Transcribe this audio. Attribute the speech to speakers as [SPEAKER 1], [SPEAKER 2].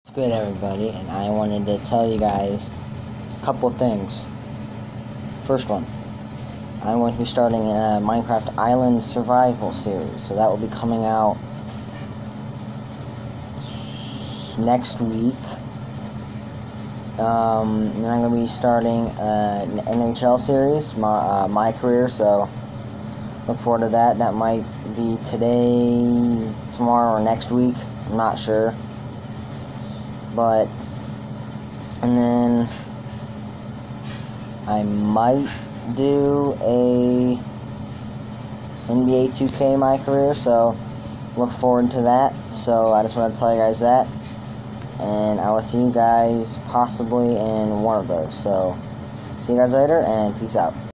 [SPEAKER 1] What's good, everybody? And I wanted to tell you guys a couple things. First one, I'm going to be starting a Minecraft Island Survival series, so that will be coming out next week. And I'm going to be starting an NHL series, my career, so look forward to that. That might be today, tomorrow, or next week. I'm not sure. And then I might do a NBA 2K my career, so look forward to that. So I just want to tell you guys that, and I will see you guys possibly in one of those. So see you guys later, and peace out.